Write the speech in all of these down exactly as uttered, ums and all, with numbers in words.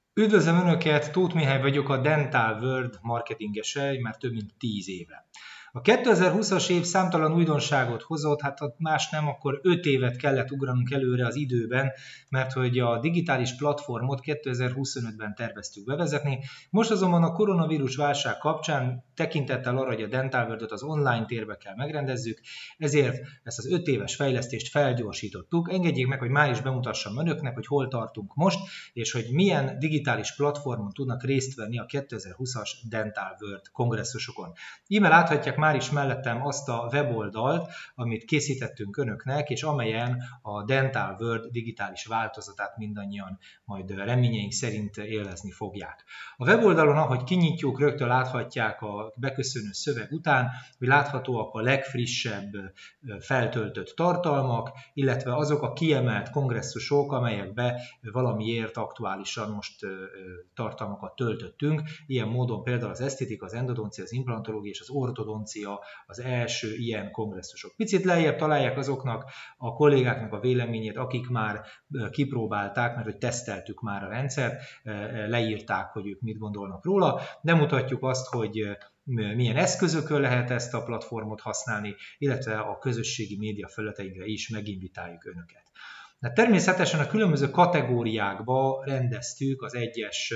Üdvözlöm Önöket, Tóth Mihály vagyok, a Dental World marketingese, már több mint tíz éve. A kétezer-húszas év számtalan újdonságot hozott, hát más nem, akkor öt évet kellett ugranunk előre az időben, mert hogy a digitális platformot kétezer-huszonötben terveztük bevezetni. Most azonban a koronavírus válság kapcsán tekintettel arra, hogy a Dental World-ot az online térbe kell megrendezzük, ezért ezt az öt éves fejlesztést felgyorsítottuk. Engedjék meg, hogy már is bemutassam Önöknek, hogy hol tartunk most, és hogy milyen digitális platformon tudnak részt venni a kétezer-húszas Dental World kongresszusokon. Íme láthatják már is mellettem azt a weboldalt, amit készítettünk Önöknek, és amelyen a Dental World digitális változatát mindannyian majd reményeink szerint élvezni fogják. A weboldalon, ahogy kinyitjuk, rögtön láthatják a beköszönő szöveg után, hogy láthatóak a legfrissebb feltöltött tartalmak, illetve azok a kiemelt kongresszusok, amelyekbe valamiért aktuálisan most tartalmakat töltöttünk. Ilyen módon például az esztétika, az endodoncia, az implantológia és az ortodoncia az első ilyen kongresszusok. Picit lejjebb találják azoknak a kollégáknak a véleményét, akik már kipróbálták, mert hogy teszteltük már a rendszert, leírták, hogy ők mit gondolnak róla, de mutatjuk azt, hogy milyen eszközökön lehet ezt a platformot használni, illetve a közösségi média felületeinkre is meginvitáljuk Önöket. De természetesen a különböző kategóriákba rendeztük az egyes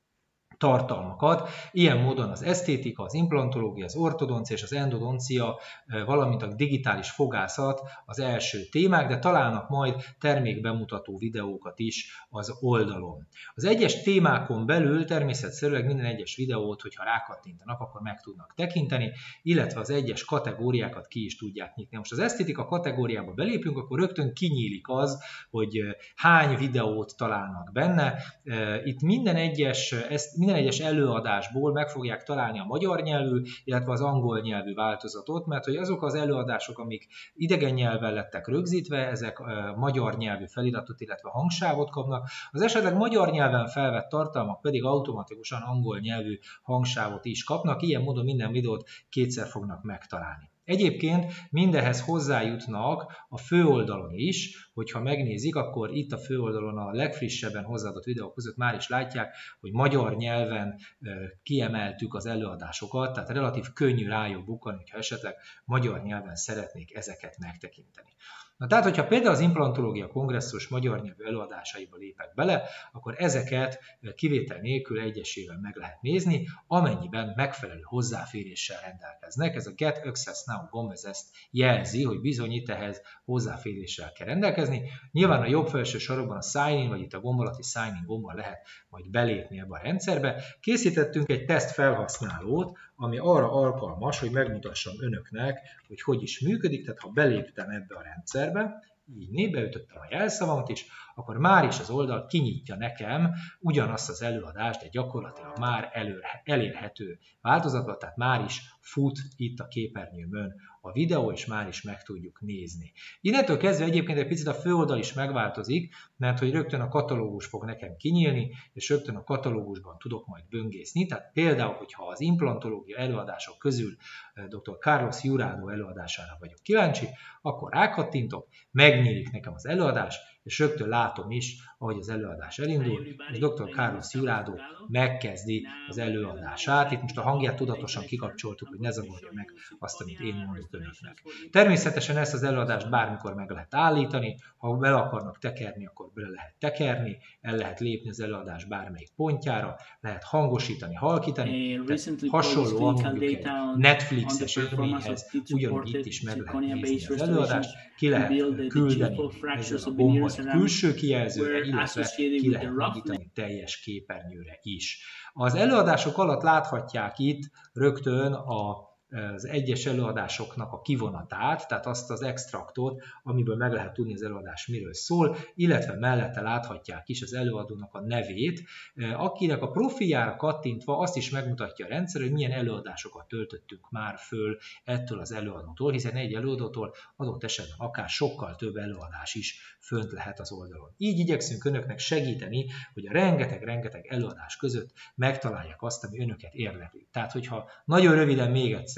tartalmakat. Ilyen módon az esztétika, az implantológia, az ortodoncia és az endodoncia, valamint a digitális fogászat az első témák, de találnak majd termékbemutató videókat is az oldalon. Az egyes témákon belül természetszerűleg minden egyes videót, hogyha rákattintanak, akkor meg tudnak tekinteni, illetve az egyes kategóriákat ki is tudják nyitni. Most az esztétika kategóriába belépünk, akkor rögtön kinyílik az, hogy hány videót találnak benne. Itt minden egyes, minden Minden egyes előadásból meg fogják találni a magyar nyelvű, illetve az angol nyelvű változatot, mert hogy azok az előadások, amik idegen nyelven lettek rögzítve, ezek magyar nyelvű feliratot, illetve hangsávot kapnak, az esetleg magyar nyelven felvett tartalmak pedig automatikusan angol nyelvű hangsávot is kapnak, ilyen módon minden videót kétszer fognak megtalálni. Egyébként mindehhez hozzájutnak a főoldalon is, hogyha megnézik, akkor itt a főoldalon a legfrissebben hozzáadott videók között már is látják, hogy magyar nyelven kiemeltük az előadásokat, tehát relatív könnyű rájuk bukkanni, hogyha esetleg magyar nyelven szeretnék ezeket megtekinteni. Na tehát, hogyha például az implantológia kongresszus magyar nyelvű előadásaiba lépek bele, akkor ezeket kivétel nélkül egyesével meg lehet nézni, amennyiben megfelelő hozzáféréssel rendelkeznek. Ez a Get Access Now gomb ez ezt jelzi, hogy bizony itt ehhez hozzáféréssel kell rendelkezni. Nyilván a jobb felső sarokban a Sign In, vagy itt a gomb alatti Sign In gombbal lehet majd belépni ebbe a rendszerbe. Készítettünk egy teszt felhasználót, ami arra alkalmas, hogy megmutassam Önöknek, hogy hogy is működik, tehát ha beléptem ebbe a rendszerbe, így nébeütöttem a jelszavamat is, akkor már is az oldal kinyitja nekem ugyanazt az előadást, de gyakorlatilag már elő, elérhető változatban, tehát már is fut itt a képernyőmön a videó, és már is meg tudjuk nézni. Innentől kezdve egyébként egy picit a főoldal is megváltozik, mert hogy rögtön a katalógus fog nekem kinyílni, és rögtön a katalógusban tudok majd böngészni. Tehát például, hogyha az implantológia előadások közül dr. Carlos Jurado előadására vagyok kíváncsi, akkor rákattintok, megnyílik nekem az előadás, és rögtön látom is, ahogy az előadás elindul, és dr. Carlos Jurado megkezdi az előadását. Itt most a hangját tudatosan kikapcsoltuk, hogy ne zavarja meg azt, amit én mondok Önöknek. Természetesen ezt az előadást bármikor meg lehet állítani, ha bele akarnak tekerni, akkor bele lehet tekerni, el lehet lépni az előadás bármelyik pontjára, lehet hangosítani, halkítani, hasonlóan mondjuk egy Netflixes élményhez, ugyanúgy itt is meg lehet nézni az előadást, ki lehet küldeni ezzel a gombbal egy külső kijelzőre, illetve ki lehet nagyítani teljes képernyőre is. Az előadások alatt láthatják itt rögtön a az egyes előadásoknak a kivonatát, tehát azt az extraktot, amiből meg lehet tudni az előadás miről szól, illetve mellette láthatják is az előadónak a nevét, akinek a profiljára kattintva azt is megmutatja a rendszer, hogy milyen előadásokat töltöttünk már föl ettől az előadótól, hiszen egy előadótól adott esetben akár sokkal több előadás is fönt lehet az oldalon. Így igyekszünk Önöknek segíteni, hogy a rengeteg-rengeteg előadás között megtalálják azt, ami Önöket érdekli. Tehát, hogyha nagyon röviden még egyszer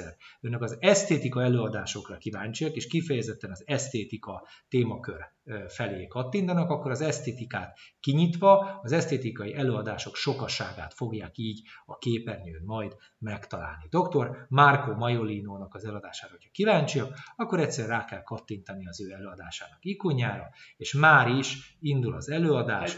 egyszer önök az esztétika előadásokra kíváncsiak, és kifejezetten az esztétika témakör felé kattintanak, akkor az esztétikát kinyitva az esztétikai előadások sokaságát fogják így a képernyőn majd megtalálni. doktor Marco Maiolinónak az előadására, hogyha kíváncsiak, akkor egyszer rá kell kattintani az ő előadásának ikonjára, és már is indul az előadás,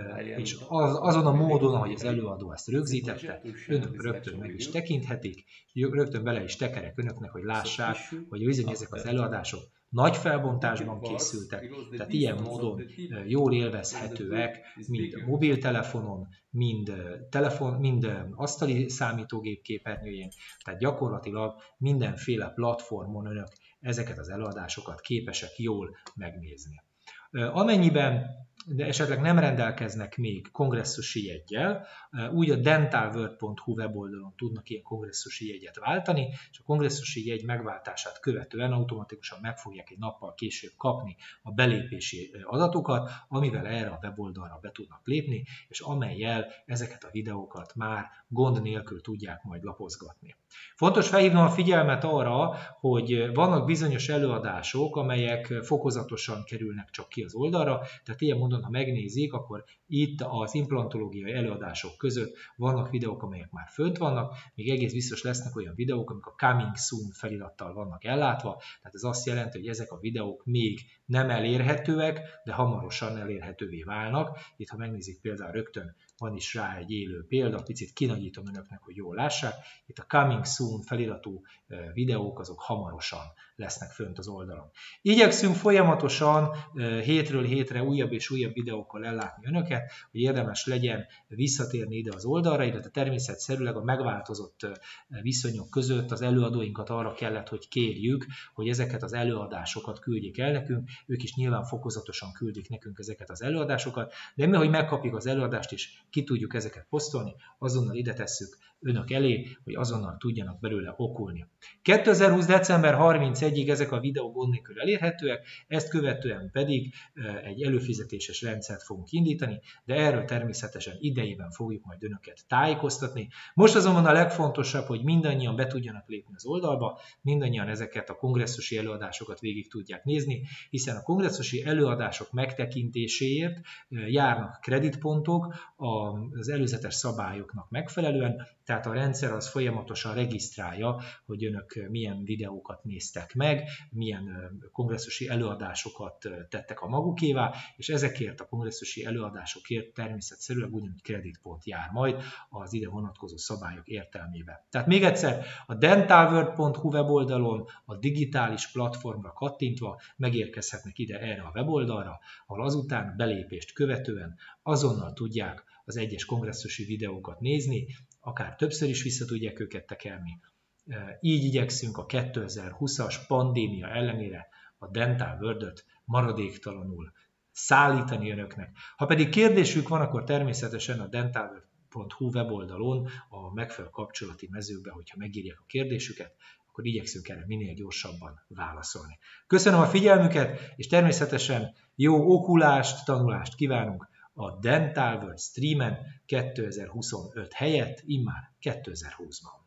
és az, azon a módon, ahogy az előadó ezt rögzítette, önök rögtön meg is tekinthetik, rögtön bele is tekerek önöknek, hogy lássák, hogy bizony ezek az előadások nagy felbontásban készültek, tehát ilyen módon jól élvezhetőek, mind a mobiltelefonon, mind, telefon, mind asztali számítógép képernyőjén, tehát gyakorlatilag mindenféle platformon önök ezeket az előadásokat képesek jól megnézni. Amennyiben de esetleg nem rendelkeznek még kongresszusi jeggyel, úgy a dentalworld pont hu weboldalon tudnak ilyen kongresszusi jegyet váltani, és a kongresszusi jegy megváltását követően automatikusan meg fogják egy nappal később kapni a belépési adatokat, amivel erre a weboldalra be tudnak lépni, és amellyel ezeket a videókat már gond nélkül tudják majd lapozgatni. Fontos felhívnom a figyelmet arra, hogy vannak bizonyos előadások, amelyek fokozatosan kerülnek csak ki az oldalra, tehát ilyen módon, ha megnézik, akkor itt az implantológiai előadások között vannak videók, amelyek már fönt vannak, még egész biztos lesznek olyan videók, amik a Coming Soon felirattal vannak ellátva, tehát ez azt jelenti, hogy ezek a videók még nem elérhetőek, de hamarosan elérhetővé válnak. Itt, ha megnézik például rögtön, van is rá egy élő példa, picit kinagyítom önöknek, hogy jól lássák. Itt a Coming Soon feliratú videók, azok hamarosan lesznek fönt az oldalon. Igyekszünk folyamatosan hétről hétre újabb és újabb videókkal ellátni önöket, hogy érdemes legyen visszatérni ide az oldalra, illetve természetszerűleg a megváltozott viszonyok között az előadóinkat arra kellett, hogy kérjük, hogy ezeket az előadásokat küldjék el nekünk, ők is nyilván fokozatosan küldik nekünk ezeket az előadásokat, de mi, hogy megkapjuk az előadást is, ki tudjuk ezeket posztolni, azonnal ide tesszük önök elé, hogy azonnal tudjanak belőle okulni. kétezer-húsz. december harmincegyedikéig ezek a videók gond nélkül elérhetőek, ezt követően pedig egy előfizetéses rendszert fogunk indítani, de erről természetesen idejében fogjuk majd önöket tájékoztatni. Most azonban a legfontosabb, hogy mindannyian be tudjanak lépni az oldalba, mindannyian ezeket a kongresszusi előadásokat végig tudják nézni, hiszen a kongresszusi előadások megtekintéséért járnak kreditpontok az előzetes szabályoknak megfelelően, tehát a rendszer az folyamatosan regisztrálja, hogy önök milyen videókat néztek meg, milyen kongresszusi előadásokat tettek a magukévá, és ezekért a kongresszusi előadásokért természetszerűleg ugyanúgy kreditpont jár majd az ide vonatkozó szabályok értelmében. Tehát még egyszer, a dentalworld pont hu weboldalon a digitális platformra kattintva megérkezhetnek ide erre a weboldalra, ahol azután belépést követően azonnal tudják az egyes kongresszusi videókat nézni, akár többször is vissza tudják őket tekerni. Így igyekszünk a kétezer-húszas pandémia ellenére a dentalworld-öt maradéktalanul szállítani önöknek. Ha pedig kérdésük van, akkor természetesen a dentalworld pont hu weboldalon a megfelelő kapcsolati mezőkben, hogyha megírják a kérdésüket, akkor igyekszünk erre minél gyorsabban válaszolni. Köszönöm a figyelmüket, és természetesen jó okulást, tanulást kívánunk a Dentalworld streamen kétezer-huszonöt helyett, immár kétezer-húszban.